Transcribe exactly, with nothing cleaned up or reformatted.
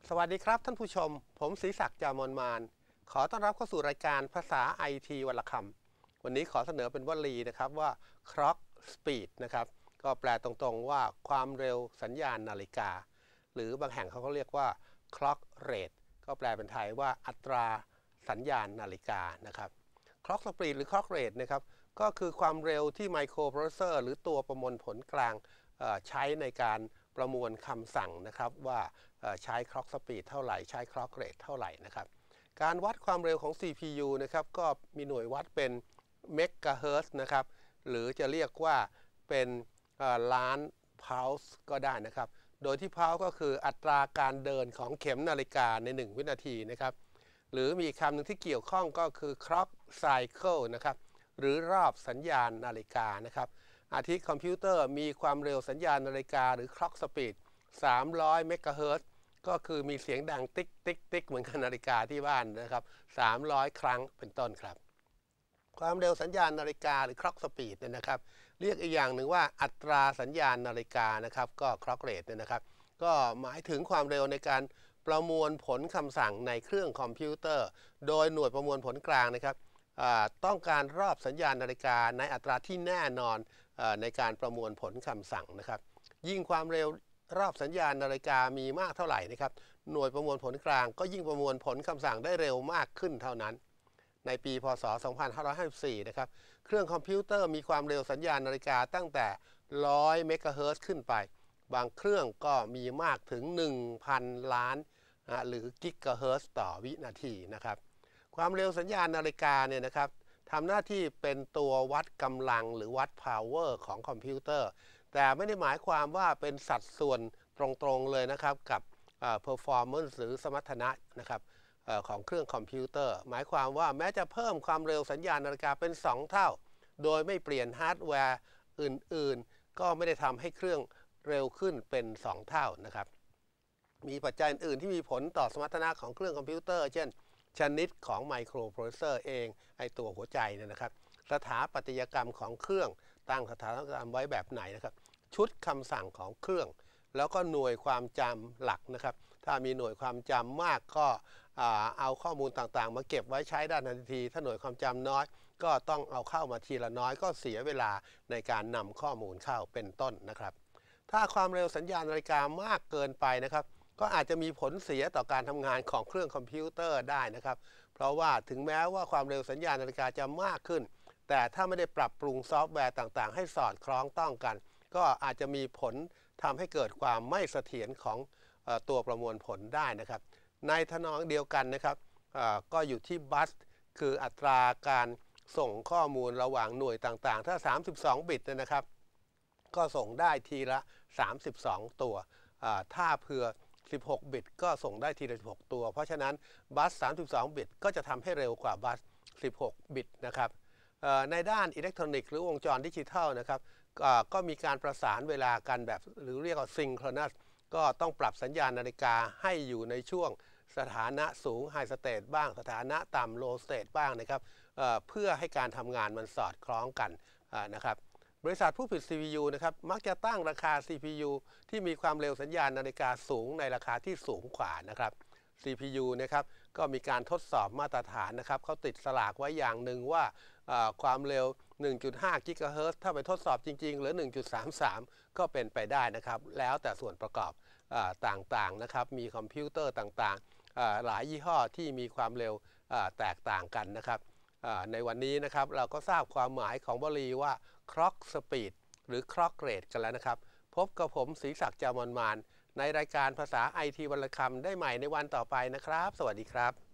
สวัสดีครับท่านผู้ชมผมศรีศักดิ์ จามอนมานขอต้อนรับเข้าสู่รายการภาษาไอทีวรรณคำวันนี้ขอเสนอเป็นวลีนะครับว่า clock speed นะครับก็แปลตรงๆว่าความเร็วสัญญาณนาฬิกาหรือบางแห่งเขาก็เรียกว่า clock rate ก็แปลเป็นไทยว่าอัตราสัญญาณนาฬิกานะครับ clock speed หรือ clock rate นะครับก็คือความเร็วที่ไมโครโปรเซสเซอร์หรือตัวประมวลผลกลางใช้ในการประมวลคำสั่งนะครับว่าใช้ clock speed เท่าไหร่ใช้ clock rate เท่าไหร่นะครับการวัดความเร็วของ ซี พี ยู นะครับก็มีหน่วยวัดเป็นเมกะเฮิรตซ์นะครับหรือจะเรียกว่าเป็นล้านพาลส์ก็ได้นะครับโดยที่พาลส์ก็คืออัตราการเดินของเข็มนาฬิกาในหนึ่งวินาทีนะครับหรือมีคำหนึ่งที่เกี่ยวข้องก็คือ clock cycle นะครับหรือรอบสัญญาณนาฬิกานะครับอาทิคอมพิวเตอร์มีความเร็วสัญญาณนาฬิกาหรือ clock speed สามร้อยเมกะเฮิรตซ์ก็คือมีเสียงดังติ๊กติ๊กติ๊กเหมือนกับนาฬิกาที่บ้านนะครับสามร้อยครั้งเป็นต้นครับความเร็วสัญญาณนาฬิกาหรือ clock speed เนี่ยนะครับเรียกอีกอย่างหนึ่งว่าอัตราสัญญาณนาฬิกานะครับก็ clock rate เนี่ยนะครับก็หมายถึงความเร็วในการประมวลผลคำสั่งในเครื่องคอมพิวเตอร์โดยหน่วยประมวลผลกลางนะครับต้องการรอบสัญญาณนาฬิกาในอัตราที่แน่นอนในการประมวลผลคำสั่งนะครับยิ่งความเร็วรอบสัญญาณนาฬิกามีมากเท่าไหร่นะครับหน่วยประมวลผลกลางก็ยิ่งประมวลผลคำสั่งได้เร็วมากขึ้นเท่านั้นในปีพ.ศ. สองพันห้าร้อยห้าสิบสี่นะครับเครื่องคอมพิวเตอร์มีความเร็วสัญญาณนาฬิกาตั้งแต่หนึ่งร้อยเมกะเฮิรตซ์ขึ้นไปบางเครื่องก็มีมากถึง หนึ่งพัน ล้านนะหรือกิกะเฮิรตซ์ต่อวินาทีนะครับความเร็วสัญญาณนาฬิกาเนี่ยนะครับทำหน้าที่เป็นตัววัดกำลังหรือวัด power ของคอมพิวเตอร์แต่ไม่ได้หมายความว่าเป็นสัดส่วนตรงๆเลยนะครับกับ performance หรือสมรรถนะนะครับของเครื่องคอมพิวเตอร์หมายความว่าแม้จะเพิ่มความเร็วสัญญาณนาฬิกาเป็นสองเท่าโดยไม่เปลี่ยนฮาร์ดแวร์อื่นๆก็ไม่ได้ทำให้เครื่องเร็วขึ้นเป็นสองเท่านะครับมีปัจจัยอื่นที่มีผลต่อสมรรถนะของเครื่องคอมพิวเตอร์เช่นชนิดของไมโครโปรเซสเซอร์เองไอตัวหัวใจเนี่ยนะครับสถาปัตยกรรมของเครื่องตั้งสถาปัตยกรรมไว้แบบไหนนะครับชุดคำสั่งของเครื่องแล้วก็หน่วยความจำหลักนะครับถ้ามีหน่วยความจำมากก็เอาข้อมูลต่างๆมาเก็บไว้ใช้ได้ทันทีถ้าหน่วยความจำน้อยก็ต้องเอาเข้ามาทีละน้อยก็เสียเวลาในการนำข้อมูลเข้าเป็นต้นนะครับถ้าความเร็วสัญญาณนาฬิกามากเกินไปนะครับก็อาจจะมีผลเสียต่อการทำงานของเครื่องคอมพิวเตอร์ได้นะครับเพราะว่าถึงแม้ว่าความเร็วสัญญาณนาฬิกาจะมากขึ้นแต่ถ้าไม่ได้ปรับปรุงซอฟต์แวร์ต่างๆให้สอดคล้องต้องกันก็อาจจะมีผลทำให้เกิดความไม่เสถียรของตัวประมวลผลได้นะครับในทนองเดียวกันนะครับก็อยู่ที่บัสคืออัตราการส่งข้อมูลระหว่างหน่วยต่างๆถ้าสามสิบสองบิตนะครับก็ส่งได้ทีละสามสิบสองตัวถ้าเผื่อสิบหกบิตก็ส่งได้ทีละสิบหกตัวเพราะฉะนั้นบัสสามสิบสองบิตก็จะทำให้เร็วกว่าบัสสิบหกบิตนะครับในด้านอิเล็กทรอนิกส์หรือวงจรดิจิทัลนะครับก็มีการประสานเวลากันแบบหรือเรียกว่าซิงโครนัสก็ต้องปรับสัญญาณนาฬิกาให้อยู่ในช่วงสถานะสูงไฮสเตทบ้างสถานะต่ำโลสเตทบ้างนะครับเเพื่อให้การทำงานมันสอดคล้องกันนะครับบริษัทผู้ผลิต ซี พี ยู นะครับมักจะตั้งราคา ซี พี ยู ที่มีความเร็วสัญญาณนาฬิกาสูงในราคาที่สูงกว่านะครับ ซี พี ยู นะครับก็มีการทดสอบมาตรฐานนะครับเขาติดสลากไว้อย่างหนึ่งว่าความเร็ว หนึ่งจุดห้า กิกะเฮิรตซ์ถ้าไปทดสอบจริงๆหรือ หนึ่งจุดสามสาม ก็เป็นไปได้นะครับแล้วแต่ส่วนประกอบต่างๆนะครับมีคอมพิวเตอร์ต่างๆหลายยี่ห้อที่มีความเร็วแตกต่างกันนะครับในวันนี้นะครับเราก็ทราบความหมายของวลีว่า clock speed หรือ clock rate กันแล้วนะครับพบกับผมศรีศักดิ์ จามอนมานในรายการภาษาไอทีวรรณคำได้ใหม่ในวันต่อไปนะครับสวัสดีครับ